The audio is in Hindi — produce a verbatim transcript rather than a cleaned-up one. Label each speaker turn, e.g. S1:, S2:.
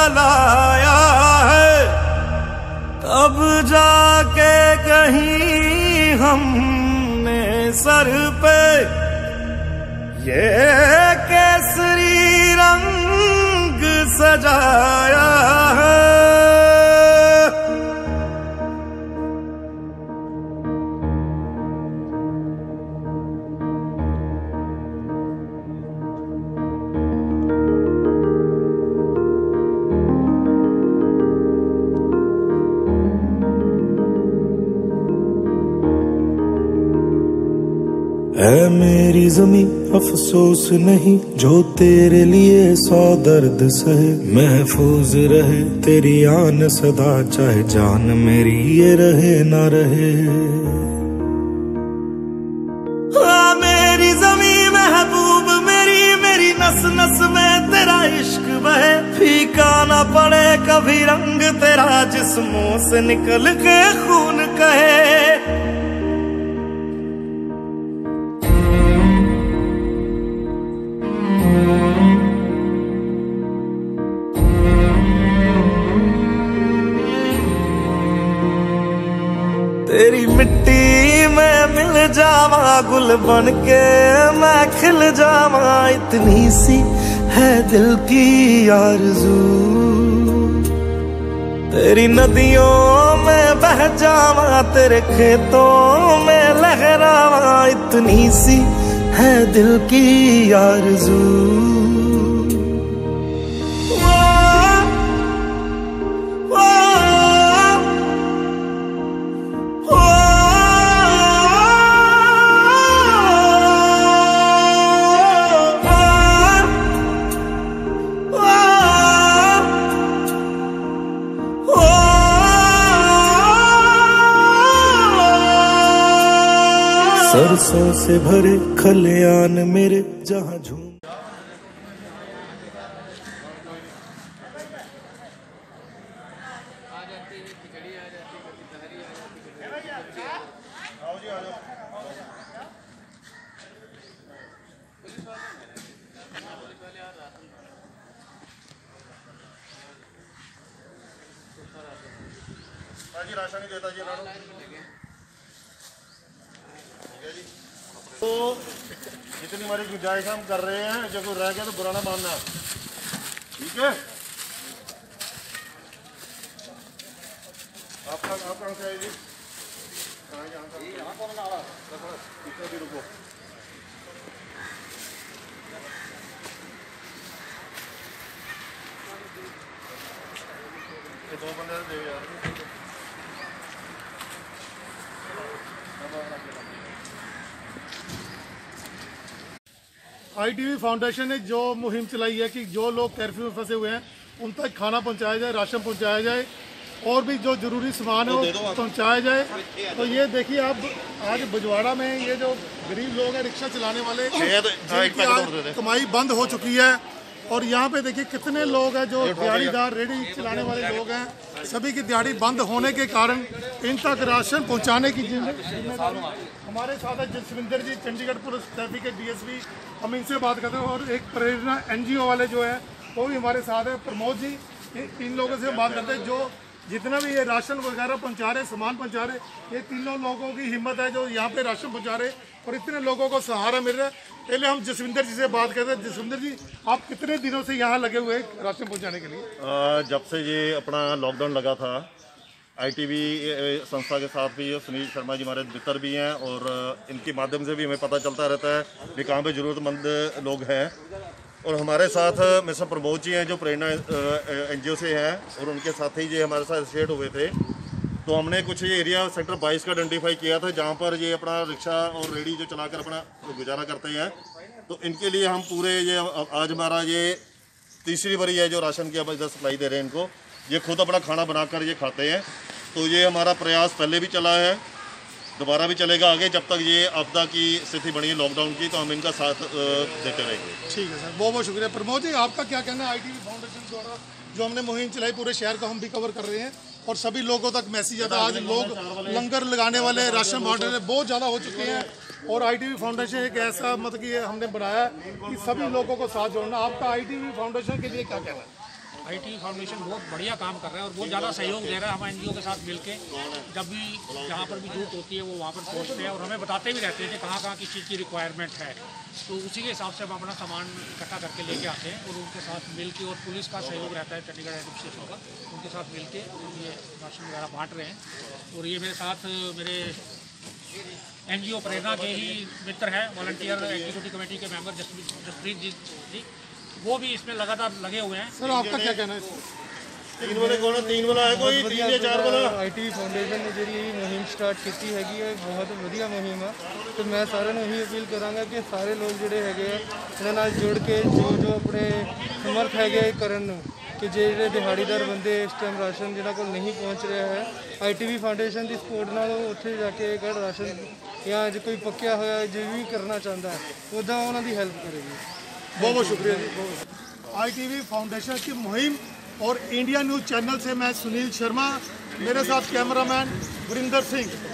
S1: जलाया है, तब जाके कहीं हमने सर पे ये केसरी रंग सजाया है।
S2: है मेरी जमी अफसोस नहीं जो तेरे लिए सौ दर्द सहे, महफूज रहे तेरी आन सदा चाहे जान मेरी ये रहे ना रहे।
S1: हाँ मेरी जमी महबूब मेरी, मेरी नस नस में तेरा इश्क बहे, फीका ना पड़े कभी रंग तेरा जिस्मों से निकल के खून कहे। तेरी मिट्टी में मिल जावा गुल बन के मैं खिल जावा, इतनी सी है दिल की आरज़ू। तेरी नदियों में बह जावा तेरे खेतों में लहरावा, इतनी सी है दिल की आरज़ू।
S2: सरसों से भरे खलियान मेरे जहाँ झूम।
S3: राशन ही देता जी तो जितनी हमारी गुंजाइश हम कर रहे हैं, जब कोई रह गया तो बुरा ना मानना, ठीक है। आपका आप कहाँ से आए जी? कहाँ यहाँ भी रुको। ये दो बंदे दे यार। आईटीवी फाउंडेशन ने जो मुहिम चलाई है कि जो लोग कर्फ्यू में फंसे हुए हैं उन तक खाना पहुंचाया जाए, राशन पहुंचाया जाए और भी जो जरूरी सामान है वो पहुंचाया जाए। तो ये देखिए आप आज बजवाड़ा में ये जो गरीब लोग हैं रिक्शा चलाने वाले, जिनकी कमाई बंद हो चुकी है, और यहाँ पे देखिए कितने लोग हैं जो दिहाड़ीदार रेडी चलाने वाले लोग हैं, सभी की दिहाड़ी बंद होने के कारण इन तक राशन पहुँचाने की जिम्मेदारी हमारे साथ है जसविंदर जी, चंडीगढ़ पुलिस ट्रैफिक के डीएसपी, हम इनसे बात करते हैं। और एक प्रेरणा एनजीओ वाले जो है वो भी हमारे साथ है, प्रमोद जी। इन लोगों से बात करते हैं जो जितना भी ये राशन वगैरह पहुंचा रहे, सामान पहुंचा रहे, ये तीनों लोगों की हिम्मत है जो यहाँ पे राशन पहुंचा रहे और इतने लोगों को सहारा मिल रहा है। पहले हम जसविंदर जी से बात करते हैं। जसविंदर जी, आप कितने दिनों से यहाँ लगे हुए हैं राशन पहुँचाने के लिए? आ, जब से ये अपना लॉकडाउन लगा था, आईटीवी संस्था के साथ भी सुनील शर्मा जी हमारे मित्र भी हैं और इनके माध्यम से भी हमें पता चलता रहता है कि कहाँ पे ज़रूरतमंद लोग हैं। और हमारे साथ मिस्टर प्रमोद जी हैं जो प्रेरणा एनजीओ से हैं और उनके साथ ही ये हमारे साथ एसोसिएट हुए थे। तो हमने कुछ ये एरिया सेक्टर बाईस का आइडेंटिफाई किया था जहाँ पर ये अपना रिक्शा और रेडी जो चलाकर अपना गुजारा करते हैं। तो इनके लिए हम पूरे ये आज हमारा ये तीसरी बारी है जो राशन की अब इधर सप्लाई दे रहे हैं इनको। ये खुद अपना खाना बनाकर ये खाते हैं। तो ये हमारा प्रयास पहले भी चला है, दोबारा भी चलेगा आगे जब तक ये आपदा की स्थिति बनी है लॉकडाउन की, तो हम इनका साथ देते रहेंगे।
S4: ठीक है सर, बहुत बहुत शुक्रिया। प्रमोद जी, आपका क्या कहना है? आईटीवी फाउंडेशन द्वारा जो हमने मुहिम चलाई पूरे शहर को हम भी कवर कर रहे हैं और सभी लोगों तक मैसेज आता है। आज लोग लंगर लगाने वाले, राशन बांटने वाले बहुत ज़्यादा हो चुके हैं और आईटीवी फाउंडेशन एक ऐसा मतलब कि हमने बनाया कि सभी लोगों को साथ जोड़ना। आपका आईटीवी फाउंडेशन के लिए क्या कहना है?
S5: आईटीवी फाउंडेशन बहुत बढ़िया काम कर रहा है और बहुत ज़्यादा सहयोग दे रहा है। हम एनजीओ के साथ मिलके जब भी जहाँ पर भी जरूरत होती है वो वहाँ पर पहुँचते हैं और हमें बताते भी रहते हैं कि कहाँ कहाँ किस चीज़ की रिक्वायरमेंट है, तो उसी के हिसाब से हम अपना सामान इकट्ठा करके लेके आते हैं और उनके साथ मिल के, और पुलिस का सहयोग रहता है चंडीगढ़ एडमिनिस्ट्रेशन का, उनके साथ मिल के ये राशन वगैरह बाँट रहे हैं। और ये मेरे साथ मेरे एनजीओ प्रेरणा के ही मित्र हैं, वॉलंटियर एग्जीक्यूटिव कमेटी के मेंबर जसप्रीत जी जी वो भी इसमें लगातार लगे हुए हैं।
S3: सर आपका क्या कहना है?
S1: तीन वाले कौन तीन वाला है कोई तीन या चार वाला
S6: ਆਈਟੀਵੀ ਫਾਊਂਡੇਸ਼ਨ ਨੇ ਜਿਹੜੀ ਇਹ ਮੁਹਿੰਮ ਸਟਾਰਟ ਕੀਤੀ ਹੈਗੀ ਹੈ, ਬਹੁਤ ਵਧੀਆ ਮੁਹਿੰਮ ਆ ਤੇ ਮੈਂ ਸਾਰਿਆਂ ਨੂੰ ਇਹੀ ਅਪੀਲ ਕਰਾਂਗਾ ਕਿ ਸਾਰੇ ਲੋਕ ਜਿਹੜੇ ਹੈਗੇ ਆ ਇਹਨਾਂ ਨਾਲ ਜੁੜ ਕੇ ਜੋ ਜੋ ਆਪਣੇ ਸਮਰਥ ਹੈਗੇ ਕਰਨ ਨੂੰ, ਕਿ ਜਿਹੜੇ ਦਿਹਾੜੀਦਾਰ ਬੰਦੇ ਇਸ ਟਾਈਮ ਰਾਸ਼ਨ ਜਿਹਨਾਂ ਕੋਲ ਨਹੀਂ ਪਹੁੰਚ ਰਿਹਾ ਹੈ, ਆਈਟੀਵੀ ਫਾਊਂਡੇਸ਼ਨ ਦੀ ਸਪੋਰਟ ਨਾਲ ਉਹ ਉੱਥੇ ਜਾ ਕੇ ਅਗਰ ਰਾਸ਼ਨ ਜਾਂ ਜੇ ਕੋਈ ਪੱਕਿਆ ਹੋਇਆ ਜੋ ਵੀ ਕਰਨਾ ਚਾਹੁੰਦਾ ਹੈ ਉੱਦਾਂ ਉਹਨਾਂ ਦੀ ਹੈਲਪ ਕਰੇਗੀ।
S3: बहुत बहुत शुक्रिया जी। आईटीवी फाउंडेशन की मुहिम और इंडिया न्यूज़ चैनल से मैं सुनील शर्मा, मेरे साथ कैमरामैन गुरिंदर सिंह।